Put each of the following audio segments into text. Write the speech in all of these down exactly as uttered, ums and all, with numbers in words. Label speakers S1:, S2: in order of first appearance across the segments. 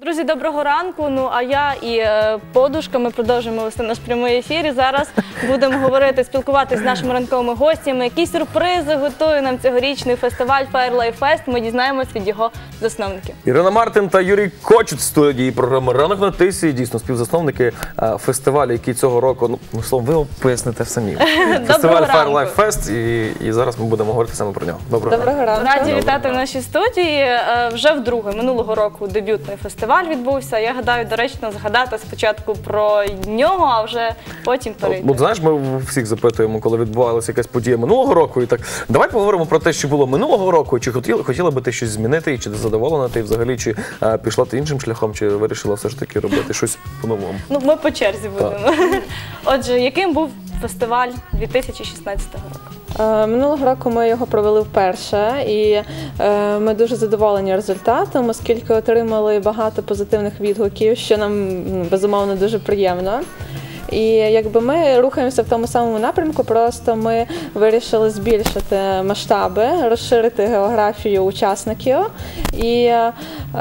S1: Друзі, доброго ранку. Ну, а я і е, подушка, ми продовжуємо вести наш прямий ефір. І зараз будемо говорити, спілкуватися з нашими ранковими гостями. Які сюрпризи готує нам цьогорічний фестиваль Fire Life Fest. Ми дізнаємось від його засновників.
S2: Ірина Мартин та Юрій Кочет в студії програми «Ранок на тисі». Дійсно, співзасновники е, фестивалю, який цього року, ну, словом, ви поясните самі. Фестиваль Fire Life Fest, і, і зараз ми будемо говорити саме про нього. Доброго,
S3: Доброго ранку.
S1: Раді вітати в нашій студії. Е, вже вдруге, минулого року дебютний фестиваль відбувся. Я гадаю, доречно згадати спочатку про нього, а вже потім перейти.
S2: От знаєш, ми всіх запитуємо, коли відбувалася якась подія минулого року, і так, давай поговоримо про те, що було минулого року, чи хотіла, хотіла би ти щось змінити, чи ти задоволена ти взагалі, чи а, пішла ти іншим шляхом, чи вирішила все ж таки робити щось по-новому?
S1: Ну, ми по черзі будемо. Отже, яким був фестиваль дві тисячі шістнадцятого року?
S3: Минулого року ми його провели вперше, і ми дуже задоволені результатом, оскільки отримали багато позитивних відгуків, що нам, безумовно, дуже приємно. І якби ми рухаємося в тому самому напрямку, просто ми вирішили збільшити масштаби, розширити географію учасників і е,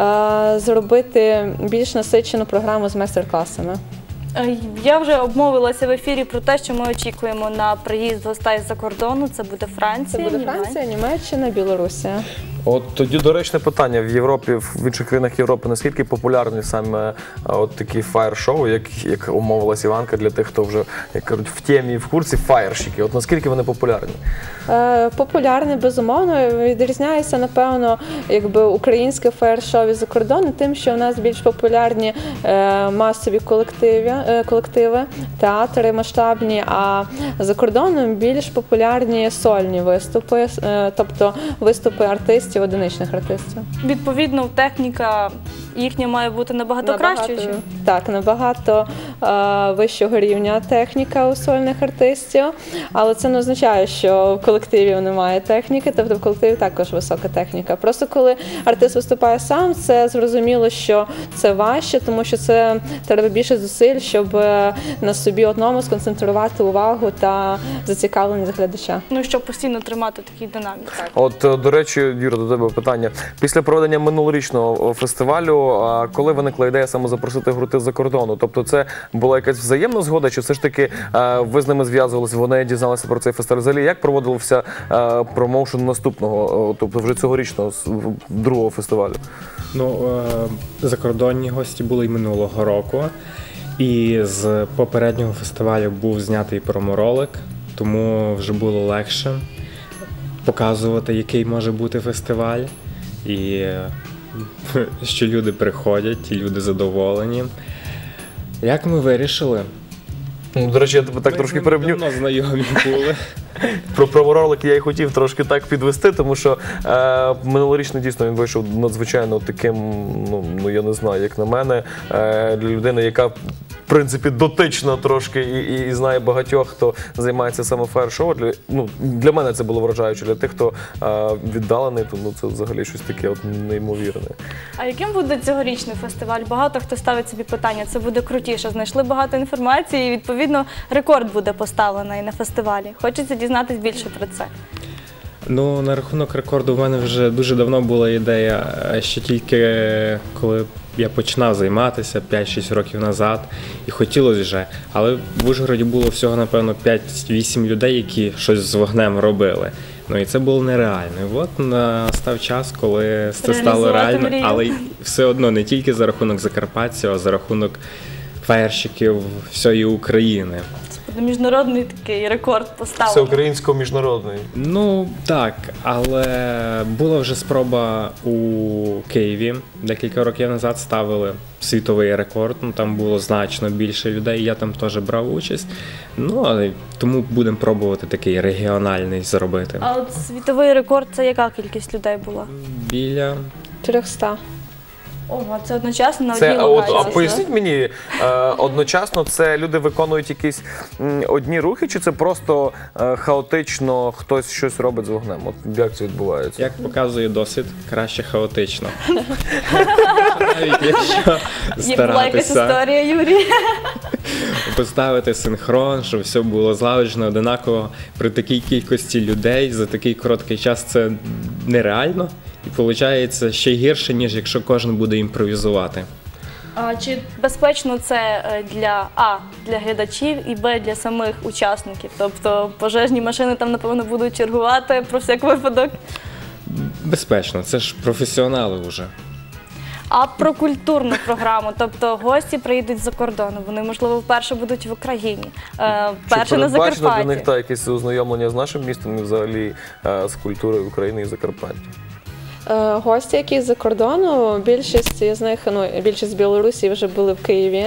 S3: зробити більш насичену програму з майстер-класами.
S1: Я вже обмовилася в ефірі про те, що ми очікуємо на приїзд гостей з-за кордону. Це буде Франція,
S3: Це буде Франція, Німеччина, Білорусія.
S2: От тоді доречне питання. В Європі, в інших країнах Європи, наскільки популярні саме от такі фаєр-шоу, як, як умовилась Іванка, для тих, хто вже, як кажуть, в темі, в курсі, фаєрщики. От наскільки вони популярні?
S3: Е, популярні, безумовно. Відрізняється, напевно, якби українське фаєр-шоу від-за кордону тим, що в нас більш популярні е, масові колективи, е, колективи, театри масштабні, а за кордоном більш популярні сольні виступи, е, тобто виступи артистів, одиничних артистів.
S1: Відповідно, техніка їхня має бути набагато, набагато кращою?
S3: Так, набагато е, вищого рівня техніка у сольних артистів, але це не означає, що в колективі немає техніки, тобто в колективі також висока техніка. Просто коли артист виступає сам, це зрозуміло, що це важче, тому що це треба більше зусиль, щоб на собі одному сконцентрувати увагу та зацікавленість глядача.
S1: Ну, щоб постійно тримати такий динамік.
S2: От, до речі, Юра, до тебе питання. Після проведення минулорічного фестивалю, коли виникла ідея саме запросити гурти з-за кордону? Тобто це була якась взаємна згода, чи все ж таки ви з ними зв'язувалися, вони дізналися про цей фестиваль? Взагалі, як проводився промоушен наступного, тобто вже цьогорічного, другого фестивалю?
S4: Ну, закордонні гості були й минулого року. І з попереднього фестивалю був знятий проморолик, тому вже було легше показувати, який може бути фестиваль, і що люди приходять, і люди задоволені. Як ми вирішили?
S2: До речі, я тебе так
S4: ми
S2: трошки переб'ю.
S4: Давно знайомі були.
S2: Про проморолик я і хотів трошки так підвести, тому що е, минулорічно дійсно він вийшов надзвичайно таким, ну, ну я не знаю, як на мене, е, для людини, яка в принципі дотична трошки і, і, і знає багатьох, хто займається саме фаєр-шоу. Для, ну, для мене це було вражаюче, для тих, хто е, віддалений, то ну, це взагалі щось таке от неймовірне.
S1: А яким буде цьогорічний фестиваль? Багато хто ставить собі питання, це буде крутіше. Знайшли багато інформації і, відповідно, рекорд буде поставлений на фестивалі. Хочеться дізнатись більше про це.
S4: Ну, на рахунок рекорду в мене вже дуже давно була ідея, ще тільки коли я починав займатися п'ять-шість років назад, і хотілося вже, але в Ужгороді було всього, напевно, п'ять-вісім людей, які щось з вогнем робили. Ну і це було нереально. І от настав час, коли це стало реально, мрію. Але все одно не тільки за рахунок закарпатців, а за рахунок фаєрщиків всієї України.
S1: Міжнародний такий рекорд поставлений.
S2: Всеукраїнсько-міжнародний.
S4: Ну, так, але була вже спроба у Києві. Декілька років назад ставили світовий рекорд, ну там було значно більше людей, я там теж брав участь. Ну, але тому будемо пробувати такий регіональний зробити.
S1: А от світовий рекорд – це яка кількість людей була?
S4: Біля
S3: чотириста.
S1: Ого, це одночасно на
S2: це,
S1: одній
S2: локації.
S1: От,
S2: а поясніть мені, е, одночасно це люди виконують якісь м, одні рухи, чи це просто е, хаотично хтось щось робить з вогнем? От як це відбувається?
S4: Як показує досвід, краще хаотично. Навіть якщо
S1: Є була якась історія, Юрій.
S4: Поставити синхрон, щоб все було злагоджено, одинаково. При такій кількості людей за такий короткий час це нереально. І виходить ще гірше, ніж якщо кожен буде імпровізувати.
S1: А чи безпечно це е, для А, для глядачів і Б, для самих учасників? Тобто пожежні машини там, напевно, будуть чергувати про всяк випадок.
S4: Безпечно, це ж професіонали вже.
S1: А про культурну програму, тобто гості приїдуть з-за кордону, вони, можливо, вперше будуть в Україні, е, вперше
S2: Чи
S1: на
S2: передбачено для них
S1: Закарпатті.
S2: та якесь ознайомлення з нашим містом і взагалі е, з культурою України і Закарпаття?
S3: Е, Гості, які з-за кордону, більшість з них, ну, більшість з Білорусі вже були в Києві.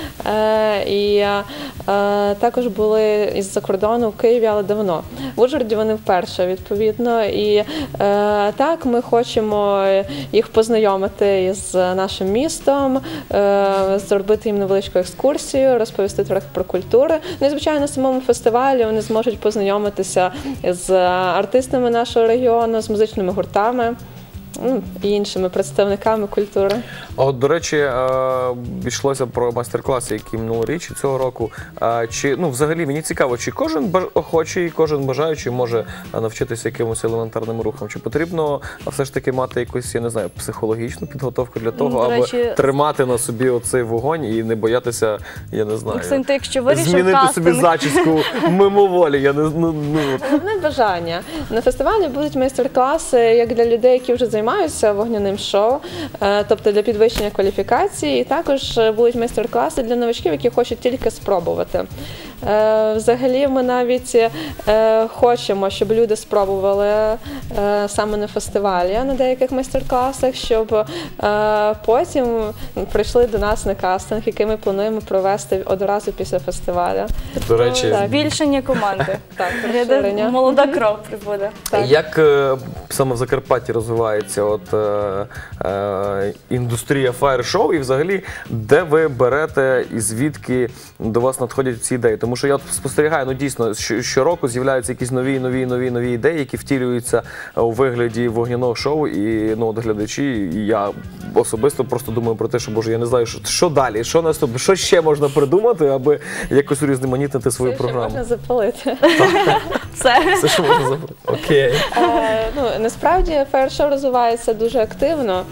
S3: Е, І е, також були із-за кордону в Києві, але давно. В Ужгороді вони вперше, відповідно. І е, так, ми хочемо їх познайомити із нашим містом, е, зробити їм невеличку екскурсію, розповісти трохи про культуру. Ну і, звичайно, на самому фестивалі вони зможуть познайомитися з артистами нашого регіону, з музичними гуртами. Ну, і іншими представниками культури.
S2: А от, до речі, е, йшлося про майстер-класи, які минулоріч цього року. Е, Чи, ну, взагалі, мені цікаво, чи кожен баж- охочий, кожен бажаючий може навчитися якимось елементарним рухам? Чи потрібно все ж таки мати якусь, я не знаю, психологічну підготовку для того,
S1: До
S2: аби
S1: речі,
S2: тримати на собі оцей вогонь і не боятися, я не знаю,
S1: Максим, ти якщо вирішив
S2: змінити собі
S1: кастинг,
S2: зачіску мимоволі? Я не, ну, ну, от.
S3: Головне бажання. На фестивалі будуть майстер-класи як для людей, які вже займаються вогняним шоу, е, тобто для підвищення кваліфікації, і також будуть майстер-класи для новачків, які хочуть тільки спробувати. Е, Взагалі ми навіть е, хочемо, щоб люди спробували е, саме на фестивалі, на деяких майстер-класах, щоб е, потім прийшли до нас на кастинг, який ми плануємо провести одразу після фестивалю.
S2: До речі,
S3: Так.
S1: збільшення команди.
S3: Так,
S1: Гляда,
S3: розширення.
S1: молода кров прибуде.
S3: Так.
S2: Як е, саме в Закарпатті розвивається от, е, е, індустрія фаєр-шоу і взагалі, де ви берете і звідки до вас надходять ці ідеї? Тому що я от спостерігаю, ну дійсно, що- щороку з'являються якісь нові, нові, нові, нові ідеї, які втілюються у вигляді вогняного шоу, і ну, от глядачі, і я особисто просто думаю про те, що, боже, я не знаю, що, що далі, що наступне, що ще можна придумати, аби якось урізноманітнити свою
S3: Це ще
S2: програму.
S3: можна запалити.
S1: Все.
S2: Все, що можна зробити. Окей.
S3: Е, ну, насправді фаєр-шоу розвивається дуже активно,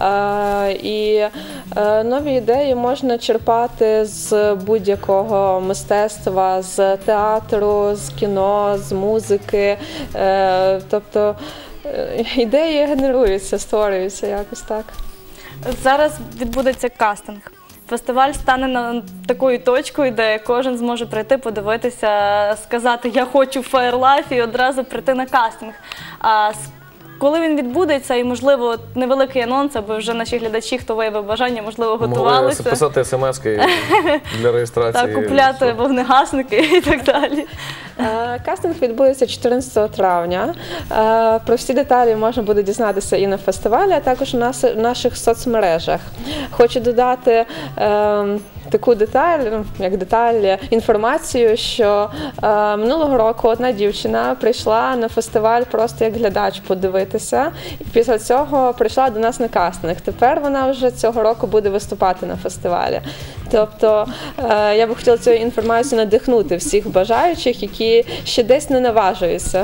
S3: е, і е, нові ідеї можна черпати з будь-якого мистецтва, з театру, з кіно, з музики. Е, тобто е, ідеї генеруються, створюються якось так.
S1: Зараз відбудеться кастинг. Фестиваль стане на такою точкою, де кожен зможе прийти, подивитися, сказати «я хочу Фаєрлайф» і одразу прийти на кастинг. А с- коли він відбудеться, і, можливо, невеликий анонс, аби вже наші глядачі, хто виявив бажання, можливо,
S2: Могли
S1: готувалися.
S2: писати смс-ки для реєстрації.
S1: Та купляти вогнегасники і так далі.
S3: Е, Кастинг відбудеться чотирнадцятого травня. Е, Про всі деталі можна буде дізнатися і на фестивалі, а також у нас в наших соцмережах. Хочу додати е, таку деталь, ну, як деталь, інформацію, що е, минулого року одна дівчина прийшла на фестиваль просто як глядач подивитися, і після цього прийшла до нас на кастинг. Тепер вона вже цього року буде виступати на фестивалі. Тобто е, я б хотіла цю інформацію надихнути всіх бажаючих, які ще десь не наважуються.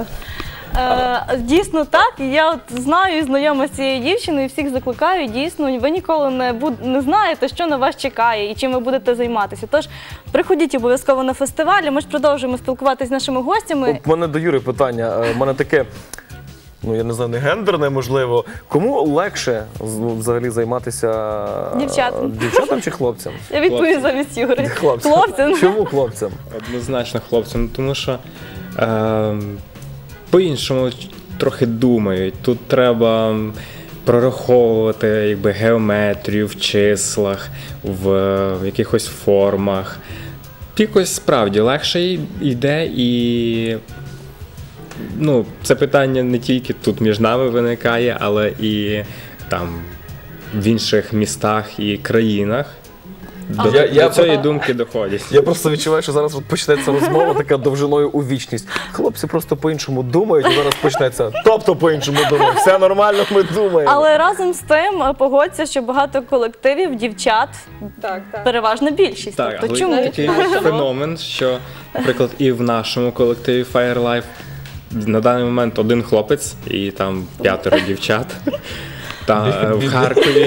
S1: Е, Дійсно так, і я от знаю і знайома з цією дівчиною, і всіх закликаю, дійсно, ви ніколи не, буд... не знаєте, що на вас чекає і чим ви будете займатися. Тож приходіть обов'язково на фестиваль, ми ж продовжуємо спілкуватися з нашими гостями.
S2: У мене до Юри питання. У мене таке, ну я не знаю, не гендерне, можливо. Кому легше з- ну, взагалі займатися
S1: Дівчатам.
S2: дівчатам чи хлопцям?
S1: Я відповім замість Юри.
S2: Хлопцям.
S1: Хлопцям.
S2: Чому хлопцям?
S4: Однозначно хлопцям, тому що е, по-іншому трохи думають. Тут треба прораховувати якби, геометрію в числах, в, в якихось формах. Якось справді легше й- йде і ну, це питання не тільки тут між нами виникає, але і там в інших містах і країнах. До,
S2: Я-
S4: до
S2: я-
S4: цієї думки доходять.
S2: Я просто відчуваю, що зараз от почнеться розмова така довжиною у вічність. Хлопці просто по-іншому думають, і зараз почнеться. Тобто по-іншому думають. Все нормально, ми думаємо.
S1: Але разом з тим е, погодься, що багато колективів, дівчат,
S3: Так, так.
S1: переважна більшість.
S4: Так,
S1: Тобто
S4: але
S1: чому?
S4: такий феномен, що, наприклад, і в нашому колективі Firelife на даний момент один хлопець і там п'ятеро дівчат. Та е, в Харкові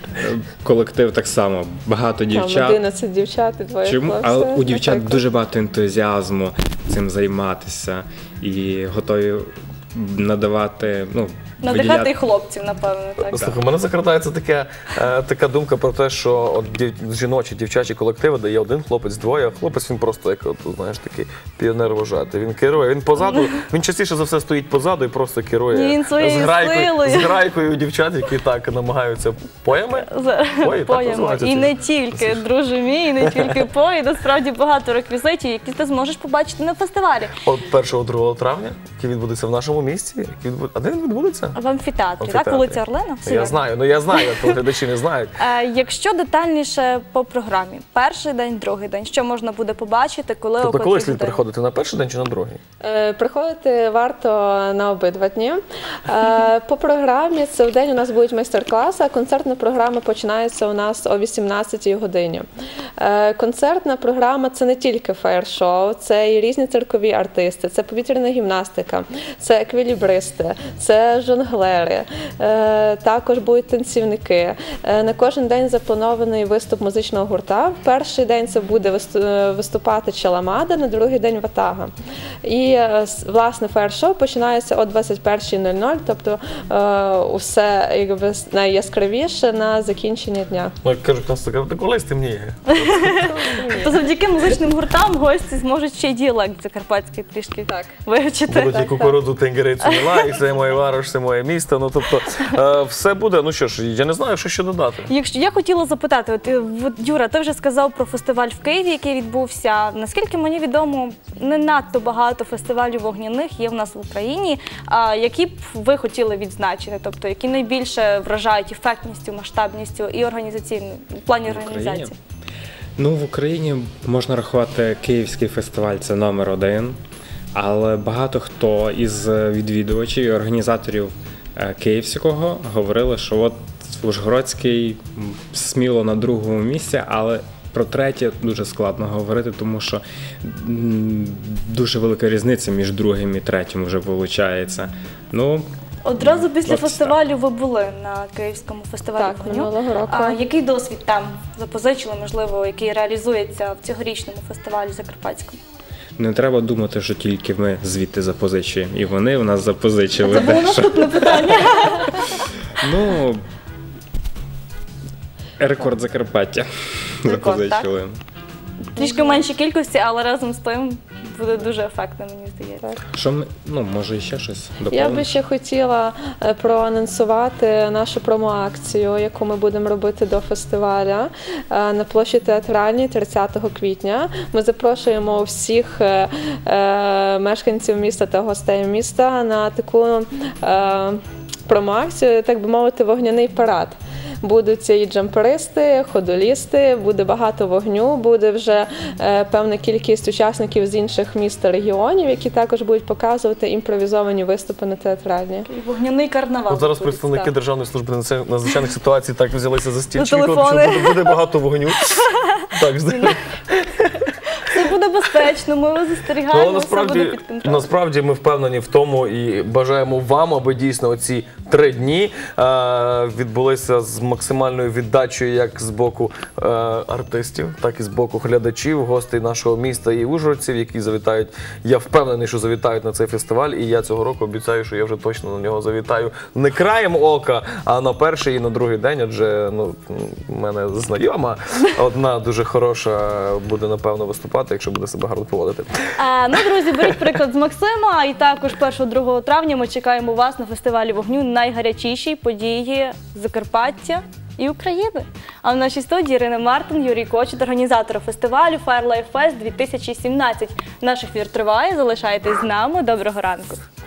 S4: Колектив так само, багато
S3: Там
S4: дівчат.
S3: одинадцять дівчат і двоє
S4: Чому?
S3: хлопців.
S4: Але у дівчат
S3: наприклад.
S4: дуже багато ентузіазму цим займатися і готові надавати, ну,
S1: Надихати
S4: виділяти.
S1: і хлопців, напевно, так.
S2: Слухай, у мене закрадається таке, е, така думка про те, що от дів, жіночі, дівчачі колективи, де є один хлопець, двоє, а хлопець він просто як, от, знаєш, такий піонер вожатий. Він керує, він позаду, він частіше за все стоїть позаду і просто керує
S1: Ні, він своєю
S2: з грайкою,
S1: силою.
S2: з грайкою дівчат, які так намагаються поями.
S1: За-
S2: Пої, так
S1: Поємо.
S2: називаються
S1: І
S2: ці?
S1: не тільки, друже мій, і не тільки пої. Насправді багато реквізитів, які ти зможеш побачити на фестивалі.
S2: От першого-другого травня, який відбудеться в нашому місті, який відбуд... а де він відбудеться?
S1: В амфітеатрі, так?
S2: Амфітеатрі.
S1: Вулиця Орлена? Все
S2: Я
S1: вірно.
S2: знаю, ну я знаю, коли глядачі не знають.
S1: Е, Якщо детальніше по програмі, перший день, другий день, що можна буде побачити, коли о
S2: Тобто
S1: котрій
S2: коли слід
S1: годині?
S2: приходити, на перший день чи на другий?
S3: Е, Приходити варто на обидва дні. Е, По програмі це в день у нас будуть майстер-класи, а концертна програма починається у нас о вісімнадцятій годині. Е, Концертна програма – це не тільки фаєр-шоу, це і різні циркові артисти, це повітряна гімнастика, це еквілібристи, це жонглери, е, також будуть танцівники. Е, На кожен день запланований виступ музичного гурта. В перший день це буде висту- виступати Челамада, на другий день Ватага. І, е, с- власне, фаєр-шоу починається о двадцять першій нуль нуль, тобто е, усе якби найяскравіше на закінчення дня.
S2: Ну, як кажуть, нас така, колись темніє.
S1: То завдяки музичним гуртам гості зможуть ще й діалект закарпатський трішки
S3: Так.
S1: вивчити.
S2: Будуть і кукурудзу, тенгерицю, лай, це моє варош, це моє місто. Ну, тобто, е, все буде. Ну що ж, я не знаю, що ще додати.
S1: Якщо я хотіла запитати, от, е, от, Юра, ти вже сказав про фестиваль в Києві, який відбувся. Наскільки мені відомо, не надто багато фестивалів вогняних є в нас в Україні. А які б ви хотіли відзначити? Тобто, які найбільше вражають ефектністю, масштабністю і організаційною в плані
S4: В Україні?
S1: організації?
S4: Ну, в Україні можна рахувати Київський фестиваль, це номер один. Але багато хто із відвідувачів і організаторів е, Київського говорили, що от Ужгородський м, сміло на другому місці, але про третє дуже складно говорити, тому що м, дуже велика різниця між другим і третім вже виходить. Ну,
S1: Одразу після
S4: От
S1: фестивалю ви були на Київському фестивалі
S3: Так,
S1: вогню.
S3: минулого року.
S1: А який досвід там запозичили, можливо, який реалізується в цьогорічному фестивалі Закарпатському?
S4: не треба думати, що тільки ми звідти запозичуємо. І вони в нас запозичили.
S1: Це було
S4: дещо.
S1: наступне питання.
S4: Ну, рекорд Закарпаття
S1: Рекорд,
S4: запозичили.
S1: Трішки в меншій кількості, але разом з тим буде дуже ефектно, мені здається.
S4: Що ми, ну, може, ще щось
S3: Я
S4: доповнити?
S3: би ще хотіла е, проанонсувати нашу промо-акцію, яку ми будемо робити до фестиваля е, на площі Театральній тридцятого квітня. Ми запрошуємо всіх е, е, мешканців міста та гостей міста на таку е, промо-акцію, так би мовити, вогняний парад. Будуть і джамперисти, ходолісти, буде багато вогню, буде вже е, певна кількість учасників з інших міст та регіонів, які також будуть показувати імпровізовані виступи на театральні.
S1: І вогняний карнавал.
S2: От зараз
S1: буде.
S2: представники
S3: так.
S2: Державної служби надзвичай- надзвичайних ситуацій так взялися за стільчик,
S1: телефони.
S2: що буде, буде багато вогню. Так, знаєш.
S1: Це буде безпечно, ми вас
S2: Ну,
S1: застерігаємо,
S2: але
S1: все буде
S2: насправді,
S1: під контролем.
S2: насправді ми впевнені в тому і бажаємо вам, аби дійсно оці три дні е, відбулися з максимальною віддачею як з боку е, артистів, так і з боку глядачів, гостей нашого міста і ужгородців, які завітають. Я впевнений, що завітають на цей фестиваль, і я цього року обіцяю, що я вже точно на нього завітаю не краєм ока, а на перший і на другий день, адже ну, в мене знайома одна дуже хороша буде, напевно, виступати, якщо буде себе гарно поводити.
S1: А, ну, друзі, беріть приклад з Максима, і також першого-другого травня ми чекаємо вас на фестивалі вогню найгарячіші події Закарпаття і України. А в нашій студії Ірина Мартин, Юрій Кочет, організатори фестивалю Fire Life Fest дві тисячі сімнадцять. Наш ефір триває, залишайтесь з нами. Доброго ранку.